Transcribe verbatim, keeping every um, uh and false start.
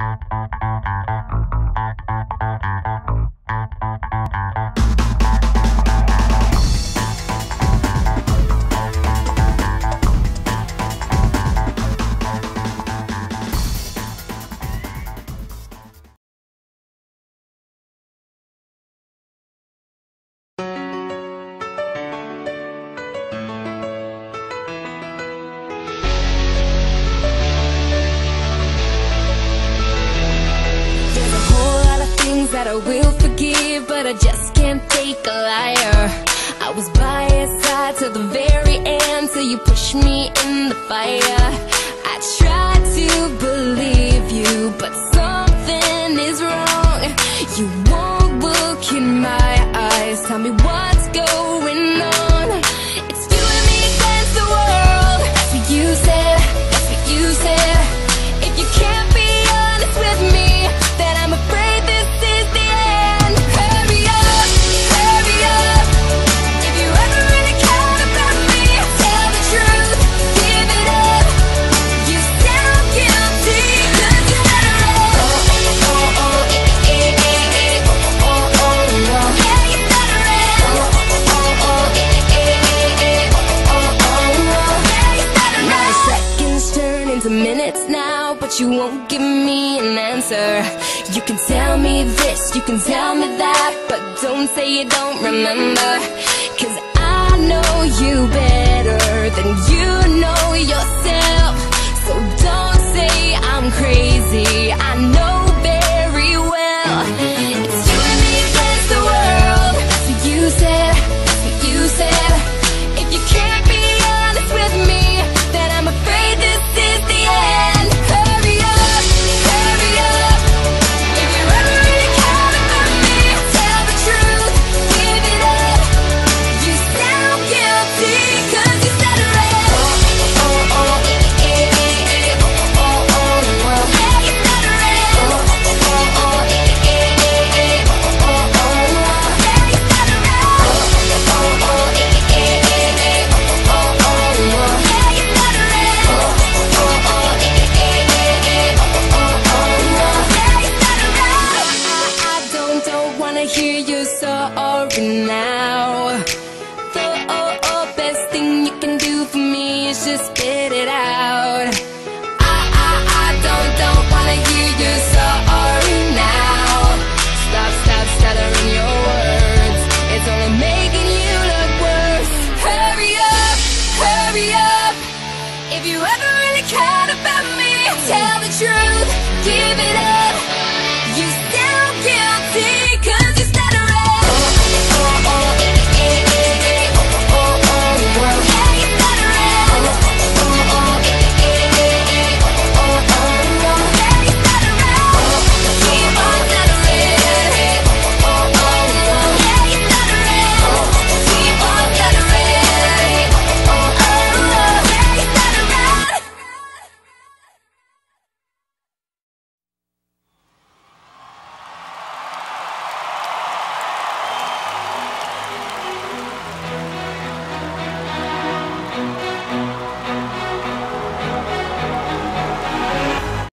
That I will forgive, but I just can't take a liar. I was by your side till the very end, till you pushed me in the fire. I tried to believe you, but something is wrong. You won't look in my eyes, tell me what's going on. It's you and me against the world. That's what you said, that's what you said. If you can't be honest with me, then I'm afraid this is the end. Hurry up, hurry up. If you ever really cared about me, tell the truth, give it up. You sound guilty, cause you let her in. Oh, oh, oh, oh, eh, eh, eh, eh, oh, oh, oh, no. Yeah, you let her in. Oh, oh, oh, eh, eh, eh, eh, oh, oh, oh, no. Yeah, you let her in. Now the seconds turn into minutes now, but you won't give me an answer. You can tell me this, you can tell me that, but don't say you don't remember. Cause I know you better than you know yourself. So don't say I'm crazy, I know very well. It's you and me against the world. That's what you said, that's what you said. If you can't be honest with me, then I'm afraid this is the end. Hurry up, hurry up. If you ever really cared about me, tell the truth, give it up. You sound guilty, cause you said it right. Oh, oh, oh, eh, eh, eh, eh, oh, oh, oh, no. Yeah, you said it right. Oh, oh, oh, eh, eh, eh, eh, oh, oh, oh, no. Yeah, you said it right. Oh, oh, oh, eh, eh, eh, eh, oh, oh, oh, no. Yeah, you said it right. Oh, oh, oh, eh, eh, eh, eh, oh, oh, oh, no. Yeah, you said it right. I, I don't, don't wanna hear you sorry now. The oh, oh, best thing you can do for me is just spit it out. I, I, I don't, don't wanna hear you sorry now. Stop, stop stuttering your words, it's only making you look worse. Hurry up, hurry up. If you ever really cared about me, tell the truth, give it